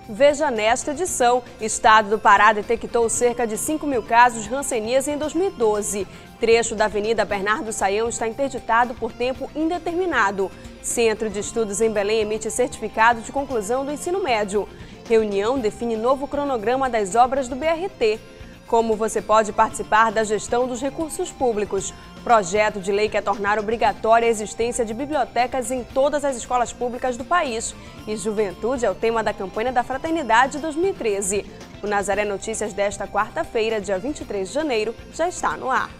Veja nesta edição, Estado do Pará detectou cerca de 5.000 casos de hanseníase em 2012. Trecho da Avenida Bernardo Saião está interditado por tempo indeterminado. Centro de Estudos em Belém emite certificado de conclusão do ensino médio. Reunião define novo cronograma das obras do BRT. Como você pode participar da gestão dos recursos públicos? Projeto de lei quer tornar obrigatória a existência de bibliotecas em todas as escolas públicas do país. E juventude é o tema da campanha da Fraternidade 2013. O Nazaré Notícias desta quarta-feira, dia 23 de janeiro, já está no ar.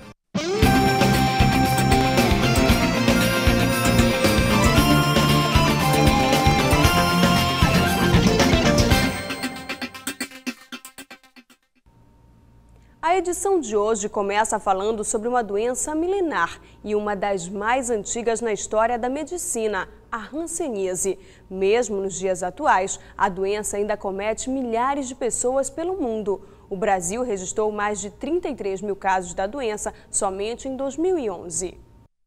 A edição de hoje começa falando sobre uma doença milenar e uma das mais antigas na história da medicina, a hanseníase. Mesmo nos dias atuais, a doença ainda acomete milhares de pessoas pelo mundo. O Brasil registrou mais de 33.000 casos da doença somente em 2011.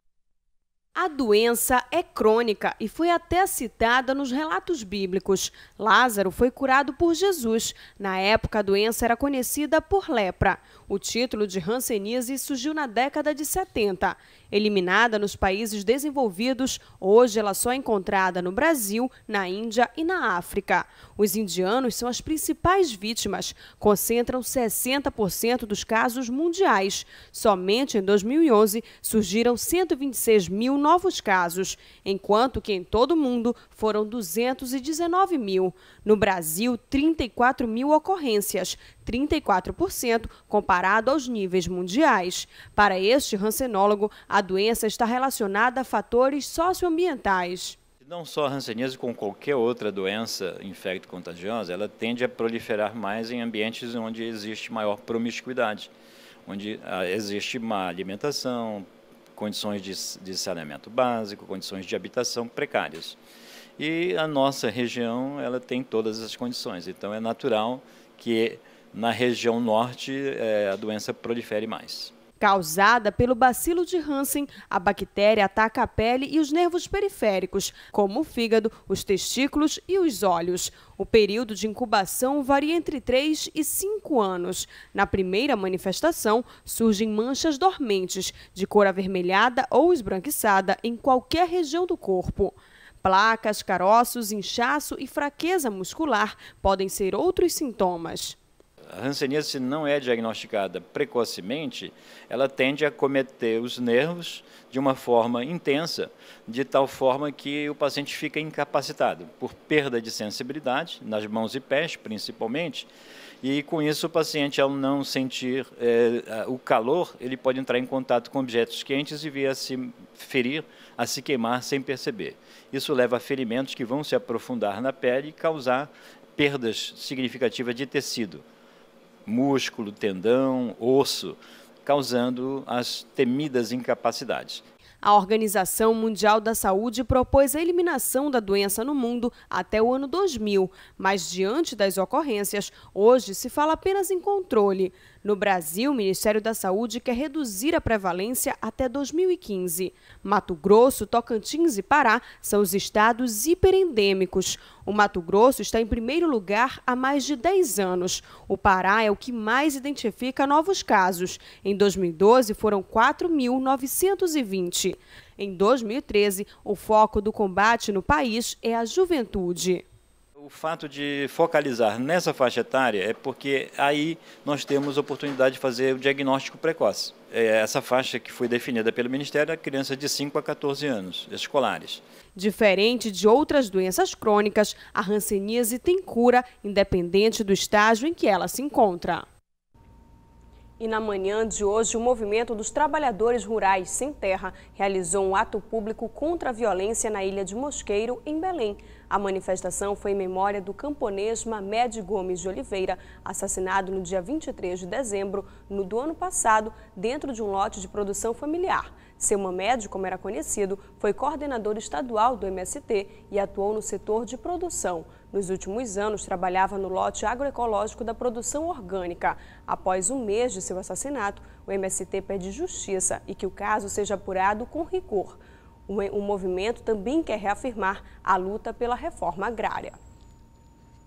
A doença é crônica e foi até citada nos relatos bíblicos. Lázaro foi curado por Jesus. Na época, a doença era conhecida por lepra. O título de hanseníase surgiu na década de 70. Eliminada nos países desenvolvidos, hoje ela só é encontrada no Brasil, na Índia e na África. Os indianos são as principais vítimas, concentram 60% dos casos mundiais. Somente em 2011 surgiram 126.000 novos casos, enquanto que em todo o mundo foram 219.000. No Brasil, 34.000 ocorrências, 34% comparado aos níveis mundiais. Para este hansenólogo, a doença está relacionada a fatores socioambientais. Não só a hanseníase, como qualquer outra doença infecto-contagiosa, ela tende a proliferar mais em ambientes onde existe maior promiscuidade, onde existe má alimentação, condições de saneamento básico, condições de habitação precárias. E a nossa região, ela tem todas as condições, então é natural que na região norte a doença prolifere mais. Causada pelo bacilo de Hansen, a bactéria ataca a pele e os nervos periféricos, como o fígado, os testículos e os olhos. O período de incubação varia entre 3 e 5 anos. Na primeira manifestação, surgem manchas dormentes, de cor avermelhada ou esbranquiçada em qualquer região do corpo. Placas, caroços, inchaço e fraqueza muscular podem ser outros sintomas. A hanseníase, se não é diagnosticada precocemente, ela tende a acometer os nervos de uma forma intensa, de tal forma que o paciente fica incapacitado por perda de sensibilidade, nas mãos e pés principalmente, e com isso o paciente, ao não sentir o calor, ele pode entrar em contato com objetos quentes e vir a se ferir, a se queimar sem perceber. Isso leva a ferimentos que vão se aprofundar na pele e causar perdas significativas de tecido, músculo, tendão, osso, causando as temidas incapacidades. A Organização Mundial da Saúde propôs a eliminação da doença no mundo até o ano 2000, mas diante das ocorrências, hoje se fala apenas em controle. No Brasil, o Ministério da Saúde quer reduzir a prevalência até 2015. Mato Grosso, Tocantins e Pará são os estados hiperendêmicos. O Mato Grosso está em primeiro lugar há mais de 10 anos. O Pará é o que mais identifica novos casos. Em 2012, foram 4.920. Em 2013, o foco do combate no país é a juventude. O fato de focalizar nessa faixa etária é porque aí nós temos a oportunidade de fazer o diagnóstico precoce. Essa faixa que foi definida pelo Ministério é crianças de 5 a 14 anos, escolares. Diferente de outras doenças crônicas, a hanseníase tem cura, independente do estágio em que ela se encontra. E na manhã de hoje, o Movimento dos Trabalhadores Rurais Sem Terra realizou um ato público contra a violência na Ilha de Mosqueiro, em Belém. A manifestação foi em memória do camponês Mamed Gomes de Oliveira, assassinado no dia 23 de dezembro do ano passado, dentro de um lote de produção familiar. Seu Mamed, como era conhecido, foi coordenador estadual do MST e atuou no setor de produção. Nos últimos anos, trabalhava no lote agroecológico da produção orgânica. Após um mês de seu assassinato, o MST pede justiça e que o caso seja apurado com rigor. O movimento também quer reafirmar a luta pela reforma agrária.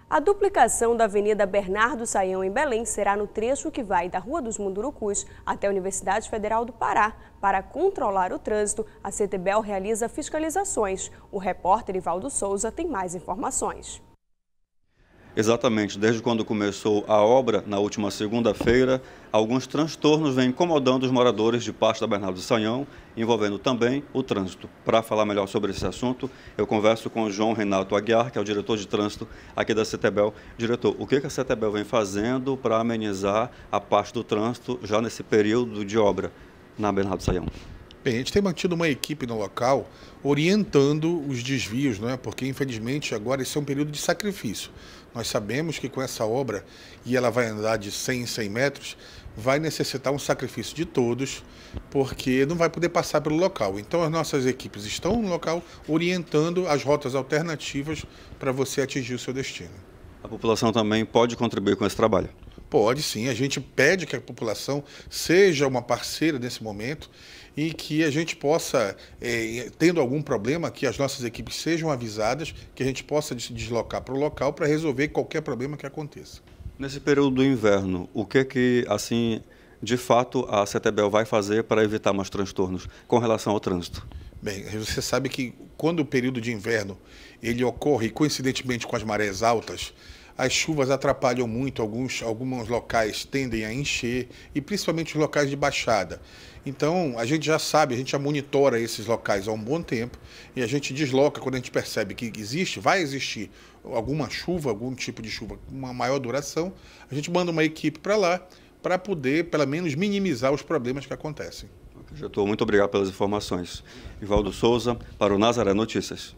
A duplicação da Avenida Bernardo Sayão em Belém será no trecho que vai da Rua dos Mundurucus até a Universidade Federal do Pará. Para controlar o trânsito, a CETEBEL realiza fiscalizações. O repórter Ivaldo Souza tem mais informações. Exatamente, desde quando começou a obra, na última segunda-feira, alguns transtornos vêm incomodando os moradores de parte da Bernardo Sayão, envolvendo também o trânsito. Para falar melhor sobre esse assunto, eu converso com o João Renato Aguiar, que é o diretor de trânsito aqui da CETEBEL. Diretor, o que a CETEBEL vem fazendo para amenizar a parte do trânsito já nesse período de obra na Bernardo Sayão? Bem, a gente tem mantido uma equipe no local orientando os desvios, não é? Porque infelizmente agora esse é um período de sacrifício. Nós sabemos que com essa obra, e ela vai andar de 100 em 100 metros, vai necessitar um sacrifício de todos, porque não vai poder passar pelo local. Então as nossas equipes estão no local orientando as rotas alternativas para você atingir o seu destino. A população também pode contribuir com esse trabalho? Pode sim, a gente pede que a população seja uma parceira nesse momento e que a gente possa, tendo algum problema, que as nossas equipes sejam avisadas, que a gente possa se deslocar para o local para resolver qualquer problema que aconteça. Nesse período do inverno, o que assim, de fato, a CETEBEL vai fazer para evitar mais transtornos com relação ao trânsito? Bem, você sabe que quando o período de inverno ele ocorre, coincidentemente com as marés altas, as chuvas atrapalham muito, alguns locais tendem a encher, e principalmente os locais de baixada. Então, a gente já sabe, a gente já monitora esses locais há um bom tempo, e a gente desloca quando a gente percebe que vai existir alguma chuva, algum tipo de chuva com uma maior duração, a gente manda uma equipe para lá, para poder, pelo menos, minimizar os problemas que acontecem. Diretor, muito obrigado pelas informações. Ivaldo Souza, para o Nazaré Notícias.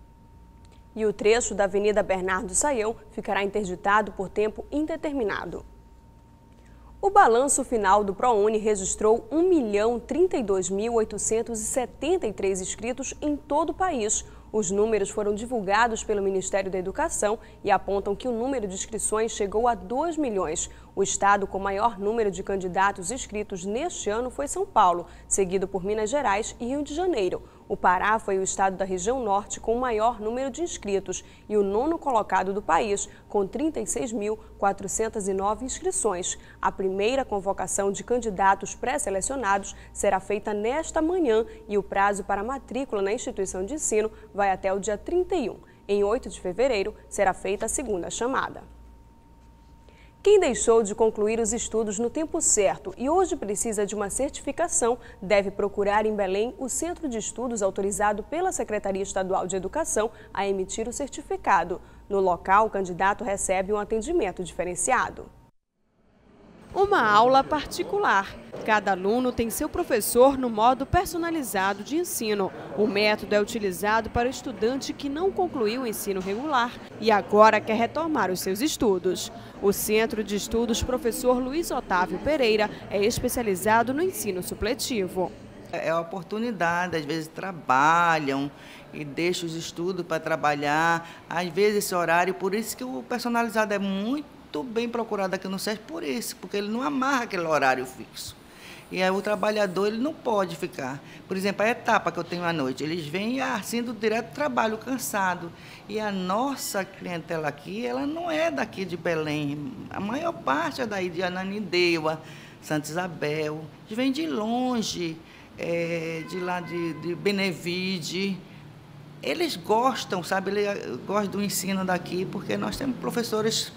E o trecho da Avenida Bernardo Sayão ficará interditado por tempo indeterminado. O balanço final do ProUni registrou 1.032.873 inscritos em todo o país. Os números foram divulgados pelo Ministério da Educação e apontam que o número de inscrições chegou a 2 milhões. O estado com maior número de candidatos inscritos neste ano foi São Paulo, seguido por Minas Gerais e Rio de Janeiro. O Pará foi o estado da região norte com o maior número de inscritos e o nono colocado do país, com 36.409 inscrições. A primeira convocação de candidatos pré-selecionados será feita nesta manhã e o prazo para matrícula na instituição de ensino vai até o dia 31. Em 8 de fevereiro, será feita a segunda chamada. Quem deixou de concluir os estudos no tempo certo e hoje precisa de uma certificação deve procurar em Belém o centro de estudos autorizado pela Secretaria Estadual de Educação a emitir o certificado. No local, o candidato recebe um atendimento diferenciado. Uma aula particular. Cada aluno tem seu professor no modo personalizado de ensino. O método é utilizado para o estudante que não concluiu o ensino regular e agora quer retomar os seus estudos. O Centro de Estudos Professor Luiz Otávio Pereira é especializado no ensino supletivo. É a oportunidade, às vezes trabalham e deixam os estudos para trabalhar, às vezes esse horário, por isso que o personalizado é muito bem procurado aqui no SESC, por isso, porque ele não amarra aquele horário fixo. E aí o trabalhador ele não pode ficar. Por exemplo, a etapa que eu tenho à noite, eles vêm assim do direto do trabalho, cansado. E a nossa clientela aqui, ela não é daqui de Belém. A maior parte é daí de Ananindeua, Santa Isabel. Eles vêm de longe, de lá de Benevide. Eles gostam, sabe? Eles gostam do ensino daqui, porque nós temos professores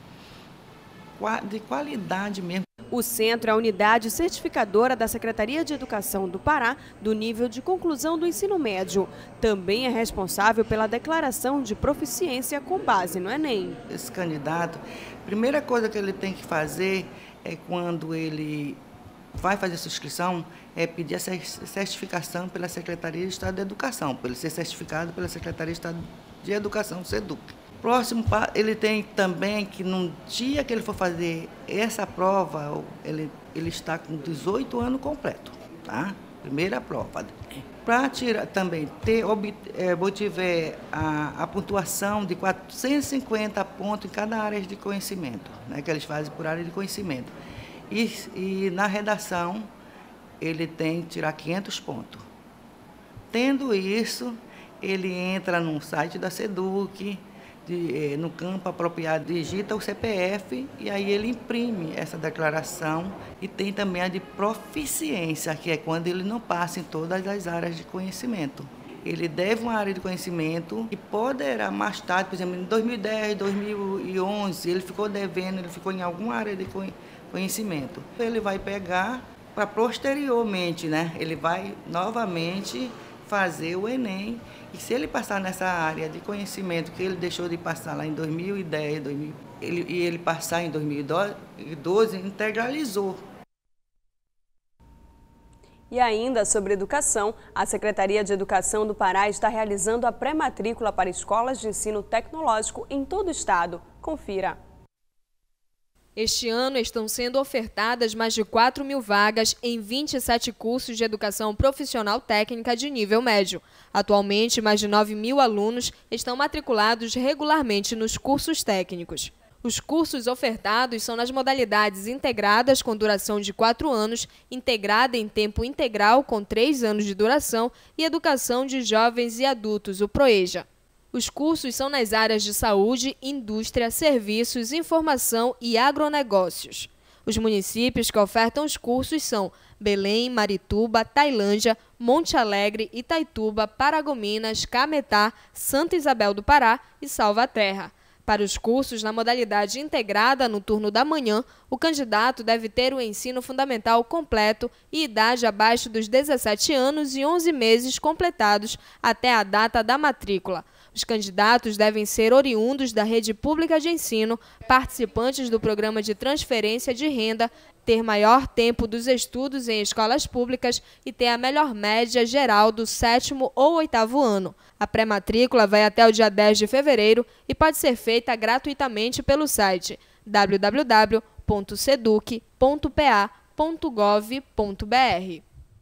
de qualidade mesmo. O centro é a unidade certificadora da Secretaria de Educação do Pará do nível de conclusão do ensino médio. Também é responsável pela declaração de proficiência com base no Enem. Esse candidato, a primeira coisa que ele tem que fazer é quando ele vai fazer sua inscrição, é pedir a certificação pela Secretaria de Estado de Educação, para ele ser certificado pela Secretaria de Estado de Educação, SEDUC. Próximo, ele tem também que no dia que ele for fazer essa prova, ele está com 18 anos completo, tá? Primeira prova. Para tirar também, obtiver a pontuação de 450 pontos em cada área de conhecimento, né, que eles fazem por área de conhecimento. E na redação, ele tem que tirar 500 pontos. Tendo isso, ele entra no site da SEDUC, no campo apropriado, digita o CPF e aí ele imprime essa declaração. E tem também a de proficiência, que é quando ele não passa em todas as áreas de conhecimento. Ele deve uma área de conhecimento e poderá mais tarde, por exemplo, em 2010, 2011, ele ficou devendo, ele ficou em alguma área de conhecimento. Ele vai pegar para posteriormente, né? Ele vai novamente fazer o Enem. E se ele passar nessa área de conhecimento que ele deixou de passar lá em 2010, e ele passar em 2012, integralizou. E ainda sobre educação, a Secretaria de Educação do Pará está realizando a pré-matrícula para escolas de ensino tecnológico em todo o estado. Confira. Este ano estão sendo ofertadas mais de 4.000 vagas em 27 cursos de educação profissional técnica de nível médio. Atualmente, mais de 9.000 alunos estão matriculados regularmente nos cursos técnicos. Os cursos ofertados são nas modalidades integradas com duração de 4 anos, integrada em tempo integral com 3 anos de duração e educação de jovens e adultos, o PROEJA. Os cursos são nas áreas de saúde, indústria, serviços, informação e agronegócios. Os municípios que ofertam os cursos são Belém, Marituba, Tailândia, Monte Alegre, Itaituba, Paragominas, Cametá, Santa Isabel do Pará e Salvaterra. Para os cursos na modalidade integrada no turno da manhã, o candidato deve ter o ensino fundamental completo e idade abaixo dos 17 anos e 11 meses completados até a data da matrícula. Os candidatos devem ser oriundos da rede pública de ensino, participantes do programa de transferência de renda, ter maior tempo dos estudos em escolas públicas e ter a melhor média geral do 7º ou 8º ano. A pré-matrícula vai até o dia 10 de fevereiro e pode ser feita gratuitamente pelo site www.seduc.pa.gov.br.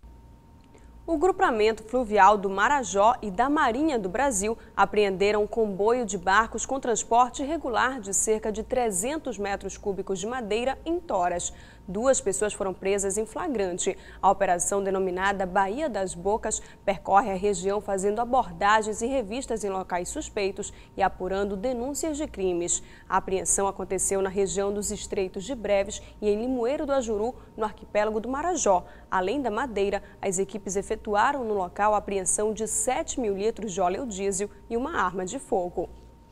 O grupamento fluvial do Marajó e da Marinha do Brasil apreenderam um comboio de barcos com transporte irregular de cerca de 300 metros cúbicos de madeira em Toras. 2 pessoas foram presas em flagrante. A operação, denominada Baía das Bocas, percorre a região fazendo abordagens e revistas em locais suspeitos e apurando denúncias de crimes. A apreensão aconteceu na região dos Estreitos de Breves e em Limoeiro do Ajuru, no arquipélago do Marajó. Além da madeira, as equipes efetuaram no local a apreensão de 7.000 litros de óleo diesel e uma arma de fogo.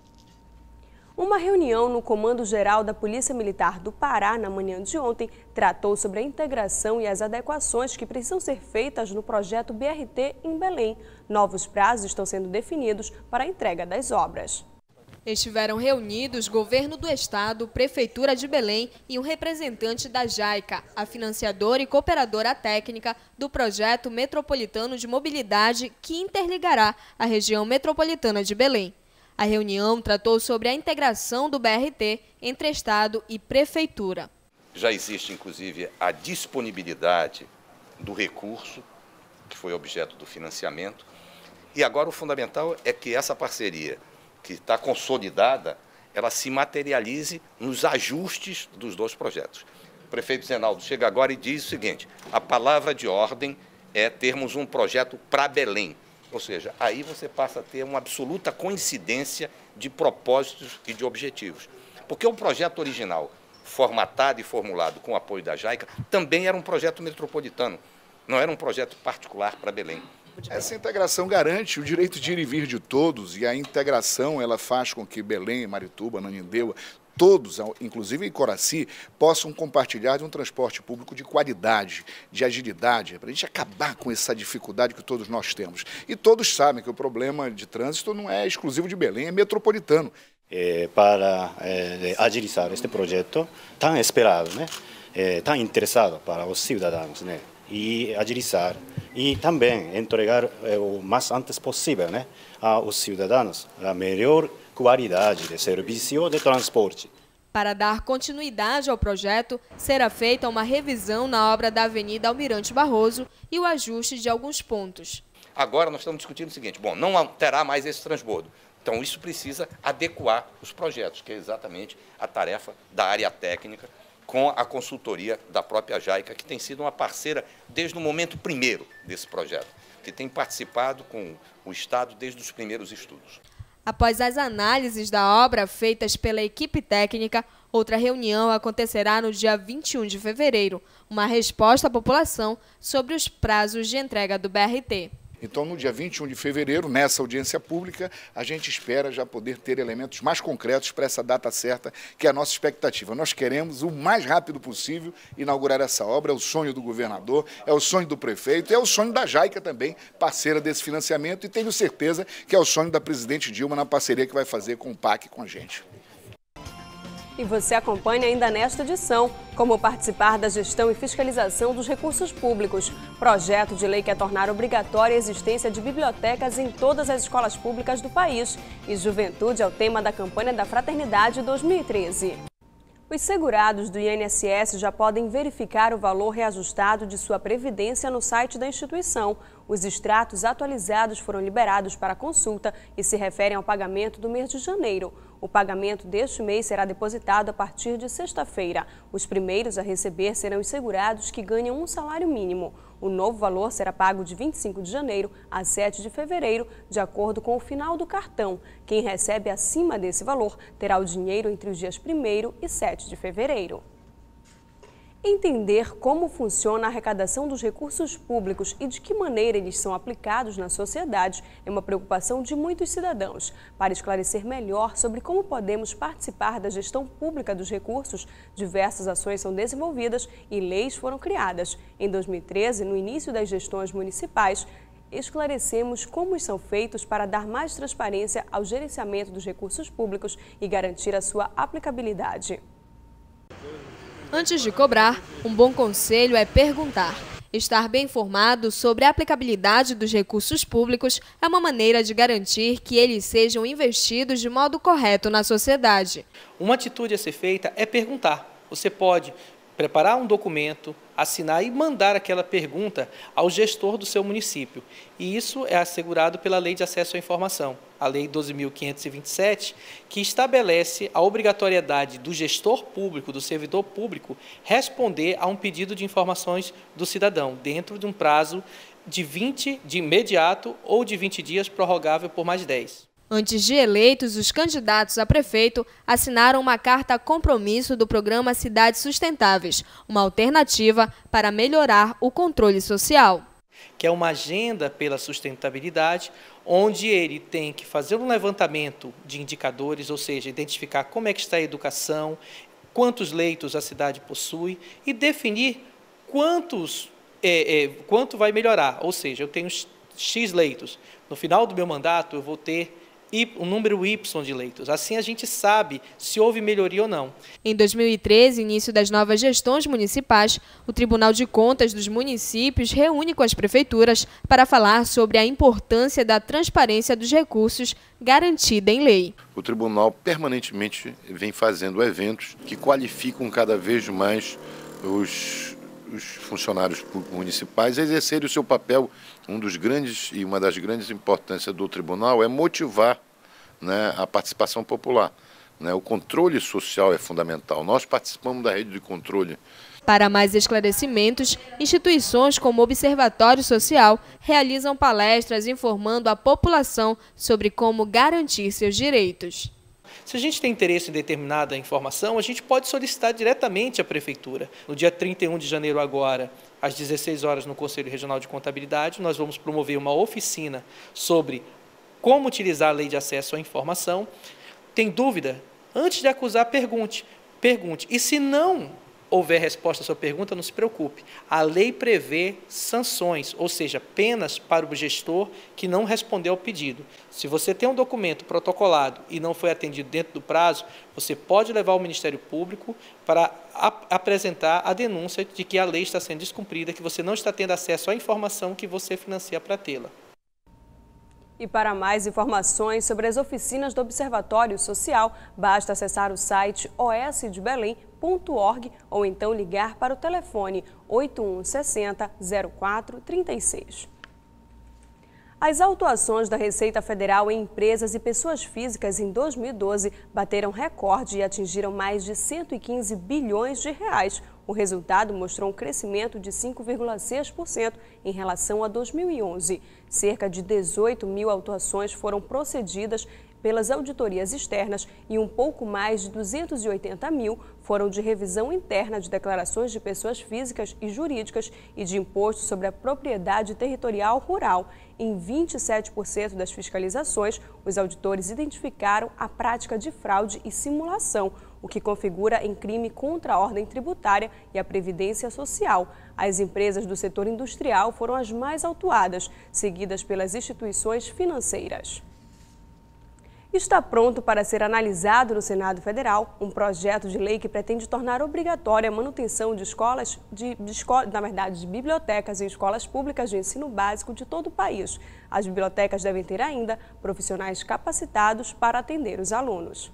Uma reunião no Comando Geral da Polícia Militar do Pará, na manhã de ontem, tratou sobre a integração e as adequações que precisam ser feitas no projeto BRT em Belém. Novos prazos estão sendo definidos para a entrega das obras. Estiveram reunidos Governo do Estado, Prefeitura de Belém e um representante da JAICA, a financiadora e cooperadora técnica do projeto metropolitano de mobilidade que interligará a região metropolitana de Belém. A reunião tratou sobre a integração do BRT entre Estado e Prefeitura. Já existe, inclusive, a disponibilidade do recurso, que foi objeto do financiamento, e agora o fundamental é que essa parceria, que está consolidada, ela se materialize nos ajustes dos 2 projetos. O prefeito Zenaldo chega agora e diz o seguinte: a palavra de ordem é termos um projeto para Belém. Ou seja, aí você passa a ter uma absoluta coincidência de propósitos e de objetivos. Porque o projeto original, formatado e formulado com o apoio da JAICA, também era um projeto metropolitano, não era um projeto particular para Belém. Essa integração garante o direito de ir e vir de todos, e a integração ela faz com que Belém, Marituba, Ananindeua, todos, inclusive em Coraci, possam compartilhar de um transporte público de qualidade, de agilidade, para a gente acabar com essa dificuldade que todos nós temos. E todos sabem que o problema de trânsito não é exclusivo de Belém, é metropolitano. Para agilizar este projeto tão esperado, tão interessado para os cidadãos, e agilizar e também entregar o mais antes possível aos cidadãos a melhor qualidade de serviço de transporte. Para dar continuidade ao projeto, será feita uma revisão na obra da Avenida Almirante Barroso e o ajuste de alguns pontos. Agora nós estamos discutindo o seguinte: bom, não terá mais esse transbordo. Então isso precisa adequar os projetos, que é exatamente a tarefa da área técnica, com a consultoria da própria JAICA, que tem sido uma parceira desde o momento primeiro desse projeto, que tem participado com o Estado desde os primeiros estudos. Após as análises da obra feitas pela equipe técnica, outra reunião acontecerá no dia 21 de fevereiro, uma resposta à população sobre os prazos de entrega do BRT. Então, no dia 21 de fevereiro, nessa audiência pública, a gente espera já poder ter elementos mais concretos para essa data certa, que é a nossa expectativa. Nós queremos, o mais rápido possível, inaugurar essa obra. É o sonho do governador, é o sonho do prefeito, é o sonho da Jaica também, parceira desse financiamento, e tenho certeza que é o sonho da presidente Dilma na parceria que vai fazer com o PAC com a gente. E você acompanha ainda nesta edição como participar da gestão e fiscalização dos recursos públicos. Projeto de lei quer tornar obrigatória a existência de bibliotecas em todas as escolas públicas do país. E juventude é o tema da campanha da Fraternidade 2013. Os segurados do INSS já podem verificar o valor reajustado de sua previdência no site da instituição. Os extratos atualizados foram liberados para consulta e se referem ao pagamento do mês de janeiro. O pagamento deste mês será depositado a partir de sexta-feira. Os primeiros a receber serão os segurados que ganham um salário mínimo. O novo valor será pago de 25 de janeiro a 7 de fevereiro, de acordo com o final do cartão. Quem recebe acima desse valor terá o dinheiro entre os dias 1º e 7 de fevereiro. Entender como funciona a arrecadação dos recursos públicos e de que maneira eles são aplicados na sociedade é uma preocupação de muitos cidadãos. Para esclarecer melhor sobre como podemos participar da gestão pública dos recursos, diversas ações são desenvolvidas e leis foram criadas. Em 2013, no início das gestões municipais, esclarecemos como são feitos para dar mais transparência ao gerenciamento dos recursos públicos e garantir a sua aplicabilidade. Antes de cobrar, um bom conselho é perguntar. Estar bem informado sobre a aplicabilidade dos recursos públicos é uma maneira de garantir que eles sejam investidos de modo correto na sociedade. Uma atitude a ser feita é perguntar. Você pode preparar um documento, assinar e mandar aquela pergunta ao gestor do seu município. E isso é assegurado pela Lei de Acesso à Informação, a Lei 12.527, que estabelece a obrigatoriedade do gestor público, do servidor público, responder a um pedido de informações do cidadão, dentro de um prazo de imediato ou de 20 dias, prorrogável por mais 10. Antes de eleitos, os candidatos a prefeito assinaram uma carta compromisso do programa Cidades Sustentáveis, uma alternativa para melhorar o controle social. Que é uma agenda pela sustentabilidade, onde ele tem que fazer um levantamento de indicadores, ou seja, identificar como é que está a educação, quantos leitos a cidade possui e definir quanto vai melhorar. Ou seja, eu tenho X leitos. No final do meu mandato, eu vou ter um número Y de leitos. Assim a gente sabe se houve melhoria ou não. Em 2013, início das novas gestões municipais, o Tribunal de Contas dos municípios reúne com as prefeituras para falar sobre a importância da transparência dos recursos garantida em lei. O tribunal permanentemente vem fazendo eventos que qualificam cada vez mais os funcionários públicos municipais a exercerem o seu papel. Uma das grandes importâncias do tribunal é motivar, né, a participação popular. O controle social é fundamental. Nós participamos da rede de controle. Para mais esclarecimentos, instituições como o Observatório Social realizam palestras informando a população sobre como garantir seus direitos. Se a gente tem interesse em determinada informação, a gente pode solicitar diretamente à Prefeitura. No dia 31 de janeiro agora, às 16 horas, no Conselho Regional de Contabilidade, nós vamos promover uma oficina sobre como utilizar a Lei de Acesso à Informação. Tem dúvida? Antes de acusar, pergunte. E se não houver resposta à sua pergunta, não se preocupe. A lei prevê sanções, ou seja, penas para o gestor que não respondeu ao pedido. Se você tem um documento protocolado e não foi atendido dentro do prazo, você pode levar ao Ministério Público para apresentar a denúncia de que a lei está sendo descumprida, que você não está tendo acesso à informação que você financia para tê-la. E para mais informações sobre as oficinas do Observatório Social, basta acessar o site osdebelém.org ou então ligar para o telefone 8160 0436. As autuações da Receita Federal em empresas e pessoas físicas em 2012 bateram recorde e atingiram mais de 115 bilhões de reais. O resultado mostrou um crescimento de 5,6% em relação a 2011. Cerca de 18 mil autuações foram procedidas pelas auditorias externas e um pouco mais de 280 mil foram de revisão interna de declarações de pessoas físicas e jurídicas e de imposto sobre a propriedade territorial rural. Em 27% das fiscalizações, os auditores identificaram a prática de fraude e simulação, o que configura em crime contra a ordem tributária e a previdência social. As empresas do setor industrial foram as mais autuadas, seguidas pelas instituições financeiras. Está pronto para ser analisado no Senado Federal um projeto de lei que pretende tornar obrigatória a manutenção de de bibliotecas em escolas públicas de ensino básico de todo o país. As bibliotecas devem ter ainda profissionais capacitados para atender os alunos.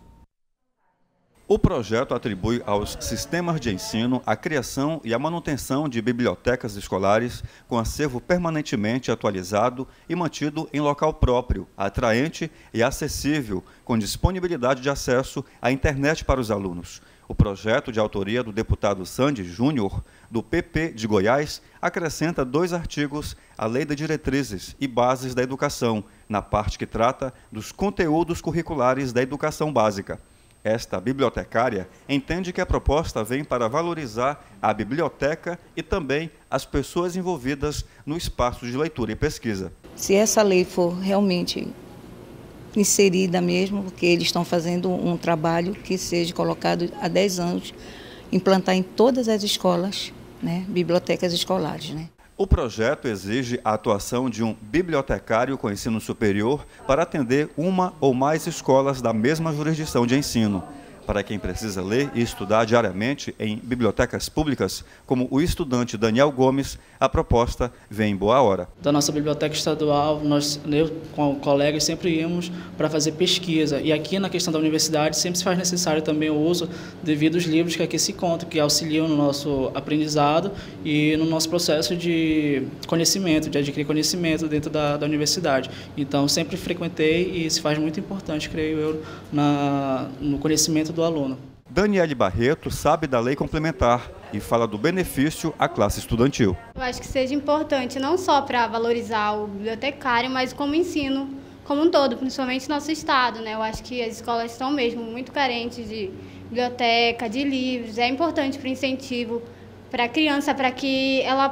O projeto atribui aos sistemas de ensino a criação e a manutenção de bibliotecas escolares com acervo permanentemente atualizado e mantido em local próprio, atraente e acessível, com disponibilidade de acesso à internet para os alunos. O projeto, de autoria do deputado Sandy Júnior, do PP de Goiás, acrescenta 2 artigos à Lei de Diretrizes e Bases da Educação, na parte que trata dos conteúdos curriculares da educação básica. Esta bibliotecária entende que a proposta vem para valorizar a biblioteca e também as pessoas envolvidas no espaço de leitura e pesquisa. Se essa lei for realmente inserida mesmo, porque eles estão fazendo um trabalho que seja colocado há 10 anos, implantar em todas as escolas, né, bibliotecas escolares, né? O projeto exige a atuação de um bibliotecário com ensino superior para atender uma ou mais escolas da mesma jurisdição de ensino. Para quem precisa ler e estudar diariamente em bibliotecas públicas, como o estudante Daniel Gomes, a proposta vem em boa hora. Da nossa biblioteca estadual, eu com colegas sempre íamos para fazer pesquisa. E aqui na questão da universidade sempre se faz necessário também o uso devido aos livros que aqui se encontram, que auxiliam no nosso aprendizado e no nosso processo de conhecimento, de adquirir conhecimento dentro da universidade. Então sempre frequentei e se faz muito importante, creio eu, no conhecimento do aluno. Daniele Barreto sabe da lei complementar e fala do benefício à classe estudantil. Eu acho que seja importante não só para valorizar o bibliotecário, mas como ensino como um todo, principalmente no nosso estado, né? Eu acho que as escolas estão mesmo muito carentes de biblioteca, de livros. É importante para o incentivo para a criança, para que ela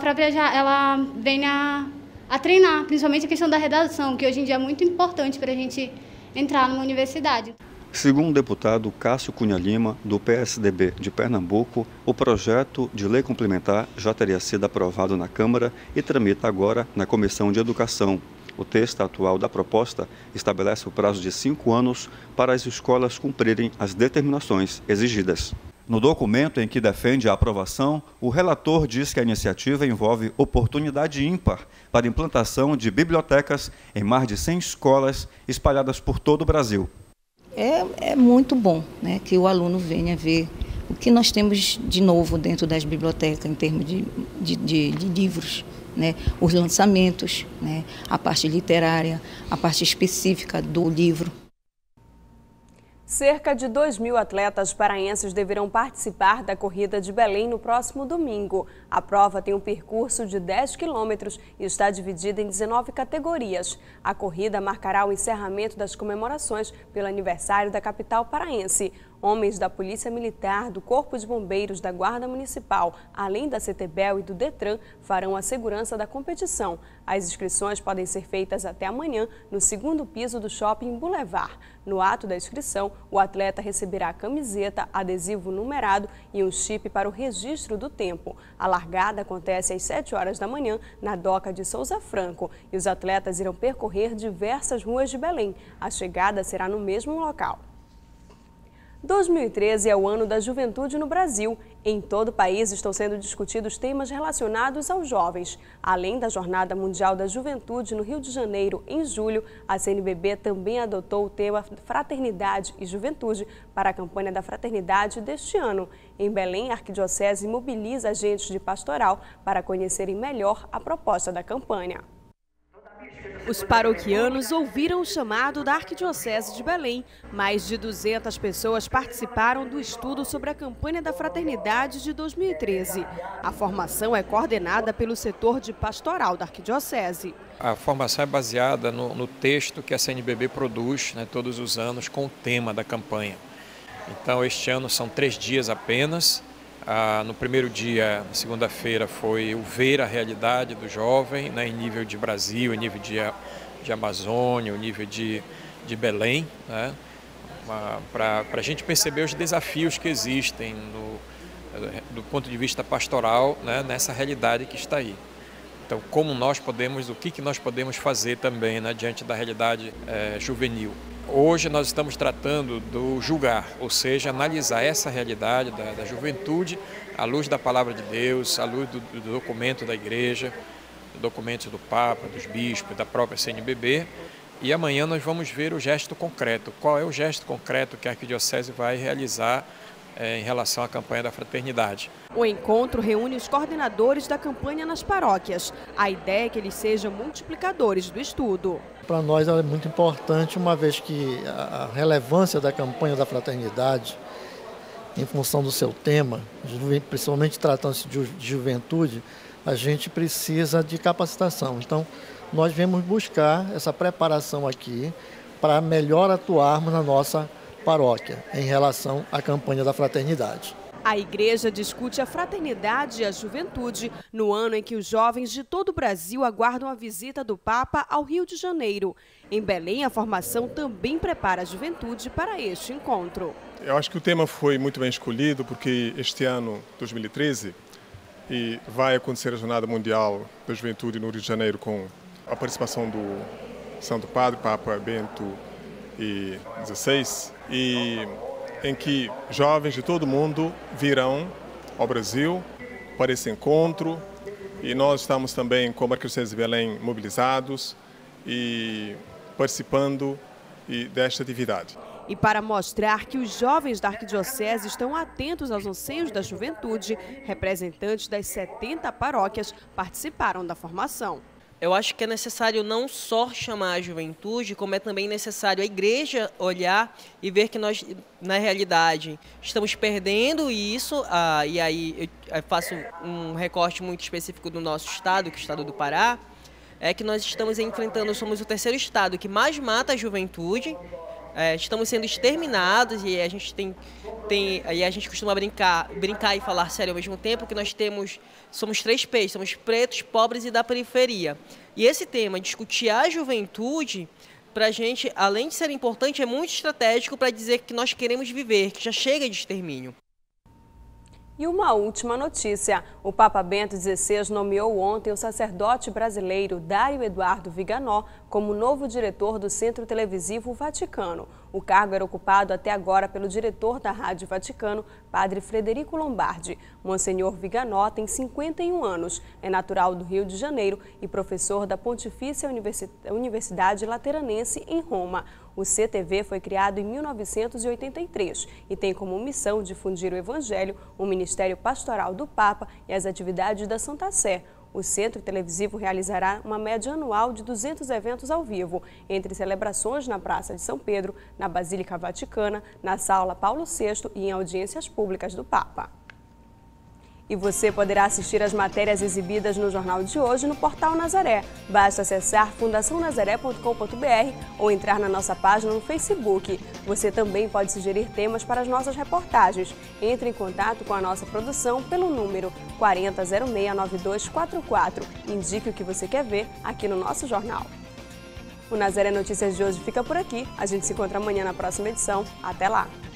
venha a treinar, principalmente a questão da redação, que hoje em dia é muito importante para a gente entrar numa universidade. Segundo o deputado Cássio Cunha Lima, do PSDB de Pernambuco, o projeto de lei complementar já teria sido aprovado na Câmara e tramita agora na Comissão de Educação. O texto atual da proposta estabelece o prazo de 5 anos para as escolas cumprirem as determinações exigidas. No documento em que defende a aprovação, o relator diz que a iniciativa envolve oportunidade ímpar para a implantação de bibliotecas em mais de 100 escolas espalhadas por todo o Brasil. É muito bom, né, que o aluno venha ver o que nós temos de novo dentro das bibliotecas em termos de livros, né, os lançamentos, né, a parte literária, a parte específica do livro. Cerca de 2.000 atletas paraenses deverão participar da Corrida de Belém no próximo domingo. A prova tem um percurso de 10 quilômetros e está dividida em 19 categorias. A corrida marcará o encerramento das comemorações pelo aniversário da capital paraense. Homens da Polícia Militar, do Corpo de Bombeiros, da Guarda Municipal, além da CETEBEL e do DETRAN, farão a segurança da competição. As inscrições podem ser feitas até amanhã no 2º piso do Shopping Boulevard. No ato da inscrição, o atleta receberá camiseta, adesivo numerado e um chip para o registro do tempo. A largada acontece às 7 horas da manhã na Doca de Souza Franco e os atletas irão percorrer diversas ruas de Belém. A chegada será no mesmo local. 2013 é o ano da juventude no Brasil. Em todo o país estão sendo discutidos temas relacionados aos jovens. Além da Jornada Mundial da Juventude no Rio de Janeiro, em julho, a CNBB também adotou o tema Fraternidade e Juventude para a campanha da Fraternidade deste ano. Em Belém, a Arquidiocese mobiliza agentes de pastoral para conhecerem melhor a proposta da campanha. Os paroquianos ouviram o chamado da Arquidiocese de Belém. Mais de 200 pessoas participaram do estudo sobre a campanha da Fraternidade de 2013. A formação é coordenada pelo setor de pastoral da Arquidiocese. A formação é baseada no texto que a CNBB produz, né, todos os anos com o tema da campanha. Então, este ano são 3 dias apenas. No primeiro dia, segunda-feira, foi o ver a realidade do jovem, né, em nível de Brasil, em nível de Amazônia, em nível de Belém, né, para a gente perceber os desafios que existem do ponto de vista pastoral, né, nessa realidade que está aí. Então, como nós podemos, o que nós podemos fazer também, né, diante da realidade juvenil. Hoje nós estamos tratando do julgar, ou seja, analisar essa realidade da juventude à luz da palavra de Deus, à luz do documento da igreja, do documento do Papa, dos bispos, da própria CNBB. E amanhã nós vamos ver o gesto concreto. Qual é o gesto concreto que a Arquidiocese vai realizar em relação à campanha da fraternidade? O encontro reúne os coordenadores da campanha nas paróquias. A ideia é que eles sejam multiplicadores do estudo. Para nós é muito importante, uma vez que a relevância da campanha da fraternidade, em função do seu tema, principalmente tratando-se de juventude, a gente precisa de capacitação. Então, nós viemos buscar essa preparação aqui para melhor atuarmos na nossa paróquia em relação à campanha da fraternidade. A igreja discute a fraternidade e a juventude no ano em que os jovens de todo o Brasil aguardam a visita do Papa ao Rio de Janeiro. Em Belém, a formação também prepara a juventude para este encontro. Eu acho que o tema foi muito bem escolhido porque este ano, 2013, vai acontecer a Jornada Mundial da Juventude no Rio de Janeiro com a participação do Santo Padre, Papa Bento XVI, em que jovens de todo o mundo virão ao Brasil para esse encontro, e nós estamos também, como Arquidiocese de Belém, mobilizados e participando desta atividade. E para mostrar que os jovens da Arquidiocese estão atentos aos anseios da juventude, representantes das 70 paróquias participaram da formação. Eu acho que é necessário não só chamar a juventude, como é também necessário a igreja olhar e ver que nós, na realidade, estamos perdendo isso. E aí eu faço um recorte muito específico do nosso estado, que é o estado do Pará, é que nós estamos enfrentando, somos o terceiro estado que mais mata a juventude. Estamos sendo exterminados e a gente aí a gente costuma brincar e falar sério ao mesmo tempo, que nós somos 3 P's, somos pretos, pobres e da periferia. E esse tema, discutir a juventude, para a gente, além de ser importante, é muito estratégico para dizer que nós queremos viver, que já chega de extermínio. E uma última notícia, o Papa Bento XVI nomeou ontem o sacerdote brasileiro Dário Eduardo Viganò como novo diretor do Centro Televisivo Vaticano. O cargo era ocupado até agora pelo diretor da Rádio Vaticano, Padre Frederico Lombardi. Monsenhor Viganò tem 51 anos, é natural do Rio de Janeiro e professor da Pontifícia Universidade Lateranense em Roma. O CTV foi criado em 1983 e tem como missão difundir o Evangelho, o Ministério Pastoral do Papa e as atividades da Santa Sé. O Centro Televisivo realizará uma média anual de 200 eventos ao vivo, entre celebrações na Praça de São Pedro, na Basílica Vaticana, na Sala Paulo VI e em audiências públicas do Papa. E você poderá assistir as matérias exibidas no Jornal de hoje no Portal Nazaré. Basta acessar fundacionazaré.com.br ou entrar na nossa página no Facebook. Você também pode sugerir temas para as nossas reportagens. Entre em contato com a nossa produção pelo número 40069244. Indique o que você quer ver aqui no nosso jornal. O Nazaré Notícias de hoje fica por aqui. A gente se encontra amanhã na próxima edição. Até lá!